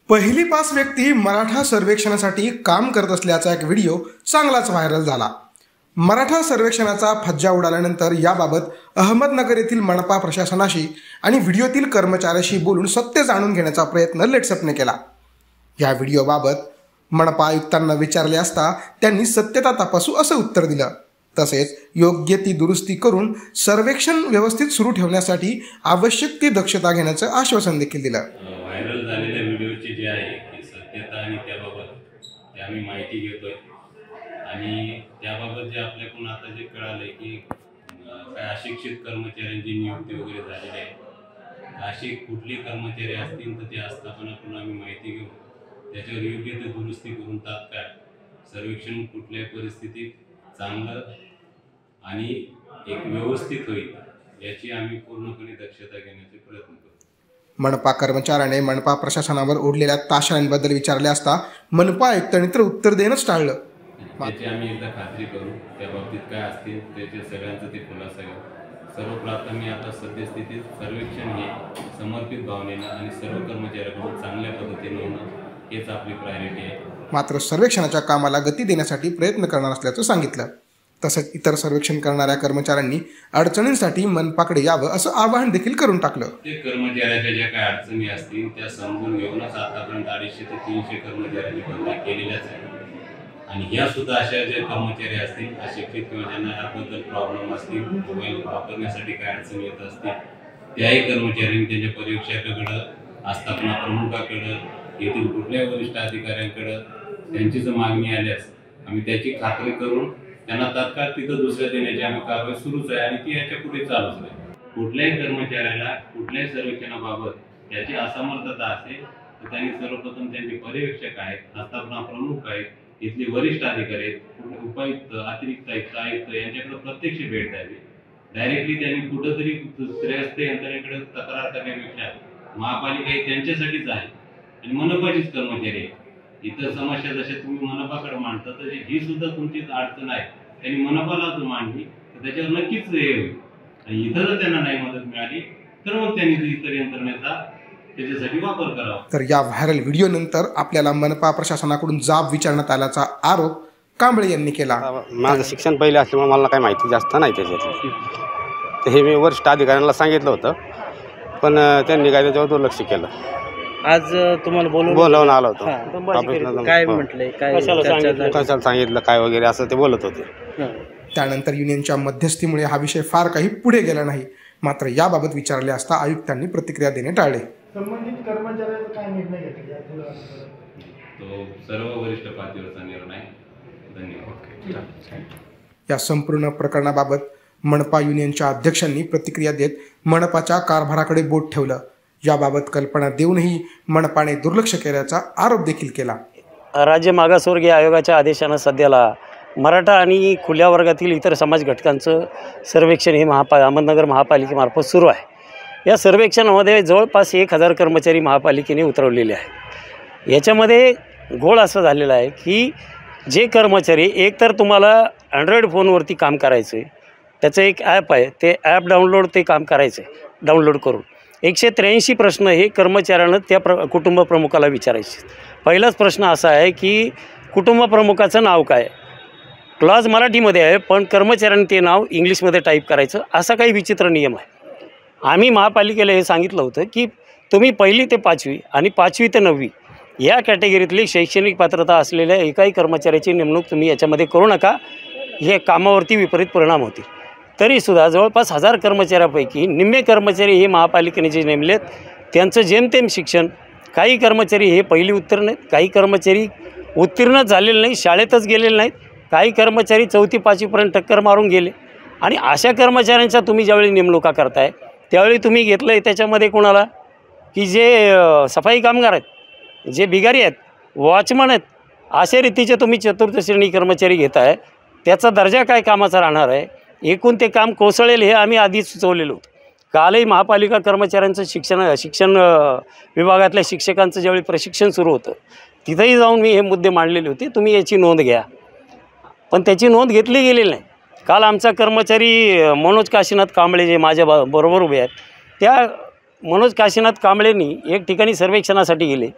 पहिली पास व्यक्ती मराठा सर्वेक्षणासाठी काम करत असल्याचा एक व्हिडिओ चांगलाच व्हायरल झाला। मराठा सर्वेक्षणाचा फज्जा उडाल्यानंतर याबाबत अहमदनगर येथील मनपा प्रशासनाशी आणि व्हिडिओतील कर्मचाऱ्याशी बोलून सत्य जाणून घेण्याचा प्रयत्न लेट्सअपने केला। या व्हिडिओबाबत मनपा आयुक्तांना विचारले असता त्यांनी सत्यता तपासू असं उत्तर दिलं। तसेच योग्य ती दुरुस्ती करून सर्वेक्षण व्यवस्थित सुरू ठेवण्यासाठी आवश्यक ती दक्षता घेण्याचं आश्वासन देखील दिलं। व्हायरल झालेल्या व्हिडिओची जी आहे की सत्यता आणि त्याबाबत ते आम्ही माहिती घेतोय आणि त्याबाबत जे आपल्याकडून आता जे कळालंय की काय अशिक्षित कर्मचाऱ्यांची नियुक्ती वगैरे झालेली आहे। अशी कुठली कर्मचारी असतील तर ते आस्थापनाकडून आम्ही माहिती घेऊ, त्याच्यावर योग्य ते दुरुस्ती करून तात्काळ सर्वेक्षण कुठल्याही परिस्थितीत चांगलं आणि एक व्यवस्थित होईल याची आम्ही पूर्णपणे दक्षता घेण्याचे प्रयत्न करू। मनपा कर्मचाऱ्याने मनपा प्रशासनावर ओढलेल्या ताशऱ्यांबद्दल विचारले असता मनपा आयुक्तांनी तर उत्तर देणंच टाळलं। त्याची आम्ही एकदा खात्री करू, त्या बाबतीत काय असतील त्याचे सगळ्यांचं ते खुलासा घेऊ। सर्वप्रथम मी आता सद्यस्थितीत सर्वेक्षण हे समर्पित भावनेनं आणि सर्व कर्मचाऱ्यांकडून चांगल्या पद्धतीने होणं हेच आपली प्रायोरिटी आहे। मात्र सर्वेक्षणाच्या कामाला गती देण्यासाठी प्रयत्न करणार असल्याचं सांगितलं। तसंच इतर सर्वेक्षण करणाऱ्या कर्मचाऱ्यांनी अडचणींसाठी मनपाकडे यावं असं आवाहन देखील करून टाकलं। ते कर्मचाऱ्याच्या ज्या काही अडचणी असतील त्या समजून घेऊनच आतापर्यंत 250 ते 300 कर्मचाऱ्यांनी बदली केलेल्याच आहे आणि ह्या सुद्धा अशा जे कर्मचारी असतील अशिक्षित किंवा ज्यांना याबद्दल प्रॉब्लेम असतील, मोबाईल वापरण्यासाठी काय अडचणी येत असतील, त्याही कर्मचाऱ्यांनी त्यांच्या परीक्षकाकडं, आस्थापना प्रमुखाकडं, येथील कुठल्याही वरिष्ठ अधिकाऱ्यांकडं त्यांची जर मागणी आल्यास आम्ही त्याची खात्री करून त्यांना तात्काळ तिथं दुसऱ्या देण्याची आम्ही कारवाई सुरूच आहे आणि ती याच्या पुढे चालूच आहे। कुठल्याही कर्मचाऱ्याला कुठल्याही सर्वेक्षणाबाबत त्याची असमर्थता असेल तर त्यांनी सर्वप्रथम त्यांचे पर्यवेक्षक आहेत, आस्थापना प्रमुख आहेत, इथले वरिष्ठ अधिकारी आहेत, उपायुक्त, अतिरिक्त आयुक्त यांच्याकडे प्रत्यक्ष भेट द्यावी। डायरेक्टली त्यांनी कुठंतरी त्रयस्थ यंत्रणेकडे तक्रार करण्यापेक्षा महापालिका ही त्यांच्यासाठीच आहे आणि मनपाचीच कर्मचारी आहे। इतर समस्या जशा तुम्ही मनपाकडे मांडता तर ही सुद्धा तुमची अडचण आहे त्यांनी मनपाला जर मांडली तर त्याच्यावर नक्कीच हे होईल आणि इथं जर त्यांना नाही मदत मिळाली तर मग त्यांनी इतर यंत्रणेचा त्याच्यासाठी वापर करावा। तर या व्हायरल व्हिडिओ नंतर आपल्याला मनपा प्रशासनाकडून जाब विचारण्यात आल्याचा आरोप कांबळे यांनी केला। माझं शिक्षण पहिले असल्यामुळे मला काही माहिती जास्त नाही त्याच्यातली, तर हे मी वरिष्ठ अधिकाऱ्यांना सांगितलं होतं पण त्यांनी काय त्याच्यावर दुर्लक्ष केलं। आज तुम्हाला बोलवून आलो होतो, काय म्हटलंय, काय कशाला सांगितलं काय वगैरे असं ते बोलत होते। त्यानंतर युनियनच्या मध्यस्थीमुळे हा विषय फार काही पुढे गेला नाही। मात्र याबाबत विचारले असता आयुक्तांनी प्रतिक्रिया देणे टाळले। संबंधित कर्मचाऱ्यांचा काय निर्णय घेतला तो सर्व वरिष्ठ पातळीवरचा निर्णय। धन्यवाद। या संपूर्ण प्रकरणाबाबत मनपा युनियनच्या अध्यक्षांनी प्रतिक्रिया देत मनपाच्या कारभाराकडे बोट ठेवलं। याबाबत कल्पना देऊनही मनपाने दुर्लक्ष केल्याचा आरोप देखील केला। राज्य मागासवर्गीय आयोगाच्या आदेशानं सध्याला मराठा आणि खुल्या वर्गातील इतर समाज घटकांचं सर्वेक्षण हे अहमदनगर महापालिकेमार्फत सुरू आहे। या सर्वेक्षणामध्ये जवळपास 1000 कर्मचारी महापालिकेने उतरवलेले आहे। याच्यामध्ये घोळ असं झालेला आहे की जे कर्मचारी एकतर तुम्हाला अँड्रॉईड फोनवरती काम करायचं आहे, त्याचं एक ॲप आहे, ते ॲप डाउनलोड ते काम करायचं आहे, डाउनलोड करून 183 प्रश्न हे कर्मचाऱ्यानं त्या कुटुंब प्रमुखाला विचारायचे। पहिलाच प्रश्न असा आहे की कुटुंब प्रमुखाचं नाव काय, क्लॉज मराठीमध्ये आहे पण कर्मचाऱ्यांनी ते नाव इंग्लिशमध्ये टाईप करायचं, असा काही विचित्र नियम आहे। आम्ही महापालिकेला हे सांगितलं होतं की तुम्ही 1ली ते 5वी आणि 5वी ते 9वी या कॅटेगरीतली शैक्षणिक पात्रता असलेल्या एकाही कर्मचाऱ्याची नेमणूक तुम्ही याच्यामध्ये करू नका, हे कामावरती विपरीत परिणाम होतील। तरीसुद्धा जवळपास 1000 कर्मचाऱ्यापैकी निम्मे कर्मचारी हे महापालिकेने जे नेमलेत त्यांचं जेमतेम शिक्षण, काही कर्मचारी हे 1ली उत्तीर्ण आहेत, काही कर्मचारी उत्तीर्ण झालेले नाही, शाळेतच गेलेले नाहीत, काही कर्मचारी 4थी 5वीपर्यंत टक्कर मारून गेले। आणि अशा कर्मचाऱ्यांच्या तुम्ही ज्यावेळी नेमणुका करताय त्यावेळी तुम्ही घेतलं आहे त्याच्यामध्ये कोणाला की जे सफाई कामगार आहेत, जे भिगारी आहेत, वॉचमन आहेत, अशा रीतीचे तुम्ही चतुर्थ श्रेणी कर्मचारी घेताय, त्याचा दर्जा काय कामाचा राहणार आहे, एकूण ते काम कोसळेल हे आम्ही आधीच सुचवलेलं होतं। कालही महापालिका कर्मचाऱ्यांचं शिक्षण विभागातल्या शिक्षकांचं ज्यावेळी प्रशिक्षण सुरू होतं तिथंही जाऊन मी हे मुद्दे मांडलेले होते, तुम्ही याची नोंद घ्या, पण त्याची नोंद घेतली गेलेली नाही। काल आमचा कर्मचारी मनोज काशीनाथ कांबळे जे माझ्या बरोबर उभे आहेत, त्या मनोज काशीनाथ कांबळेंनी एक ठिकाणी सर्वेक्षणासाठी गेले,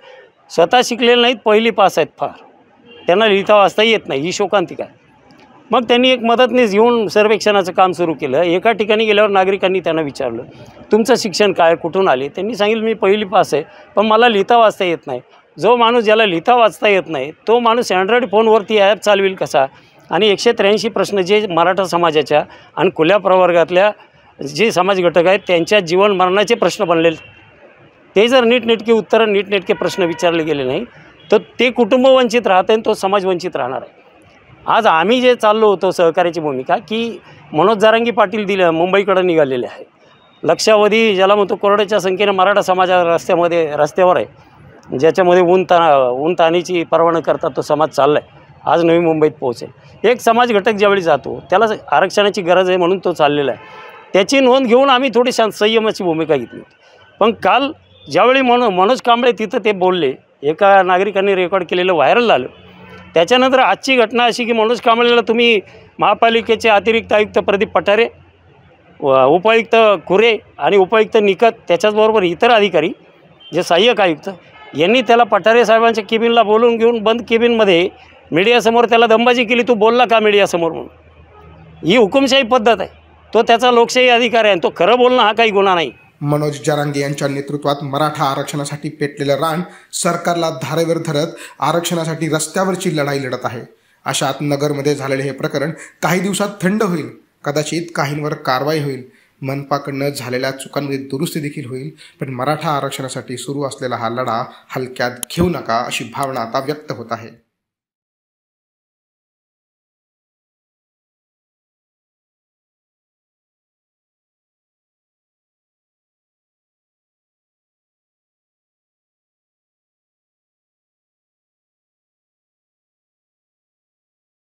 स्वतः शिकलेले नाहीत, पहिली पास आहेत फार, त्यांना लिहिता वाचता येत नाही, ही शोकांतिका आहे. मग त्यांनी एक मदतनीस घेऊन सर्वेक्षणाचं काम सुरू केलं. एका ठिकाणी गेल्यावर नागरिकांनी त्यांना विचारलं, तुमचं शिक्षण काय, कुठून आले? त्यांनी सांगितलं, मी पहिली पास आहे, पण मला लिहिता वाचता येत नाही. जो माणूस ज्याला लिहिता वाचता येत नाही तो माणूस अँड्रॉईड फोनवरती ॲप चालवेल कसा? आणि 183 प्रश्न जे मराठा समाजाच्या आणि खुल्या प्रवर्गातल्या जे समाज घटक आहेत त्यांच्या जीवन मरणाचे प्रश्न बनलेले, ते जर नीटनेटके उत्तरं, नीटनेटके प्रश्न विचारले गेले नाही तर ते कुटुंब वंचित राहतं आणि तो समाज वंचित राहणार आहे. आज आम्ही जे चाललो होतो सहकार्याची भूमिका, की मनोज जरांगी पाटील मुंबईकडे निघालेले आहे. लक्षावधी ज्याला म्हणतो करोडच्या संख्येने मराठा समाज रस्त्यावर आहे, ज्याच्यामध्ये ऊन ताणीची पर्वा न करता तो समाज चालला आहे. आज नवी मुंबईत पोहोचेल. एक समाज घटक ज्यावेळी जातो त्याला आरक्षणाची गरज आहे म्हणून तो चाललेला आहे. त्याची नोंद घेऊन आम्ही थोडी संयमाची भूमिका घेतली होती. पण काल ज्यावेळी मनोज कांबळे तिथं ते बोलले, एका नागरिकांनी रेकॉर्ड केलेलं व्हायरल झालं. त्याच्यानंतर आजची घटना अशी की मनोज कांबळेला तुम्ही महापालिकेचे अतिरिक्त आयुक्त प्रदीप पठारे, उपायुक्त खुरे आणि उपायुक्त निकत, त्याच्याचबरोबर इतर अधिकारी जे सहाय्यक आयुक्त यांनी त्याला पठारे साहेबांच्या केबिनला बोलवून घेऊन बंद केबिनमध्ये मीडियासमोर त्याला दंबाजी केली. तू बोलला का मीडियासमोर म्हणून? ही हुकुमशाही पद्धत आहे. तो त्याचा लोकशाही अधिकार आहे आणि तो खरं बोलणं हा काही गुन्हा नाही. मनोज जरांगे यांच्या नेतृत्वात मराठा आरक्षणासाठी पेटलेलं रान सरकारला धारेवर धरत आरक्षणासाठी रस्त्यावरची लढाई लढत आहे. अशात नगरमध्ये झालेले हे प्रकरण काही दिवसात थंड होईल. कदाचित काहींवर कारवाई होईल. मनपाकडनं झालेल्या चुकांमध्ये दुरुस्ती देखील होईल. पण मराठा आरक्षणासाठी सुरू असलेला हा लढा हलक्यात घेऊ नका अशी भावना आता व्यक्त होत आहे.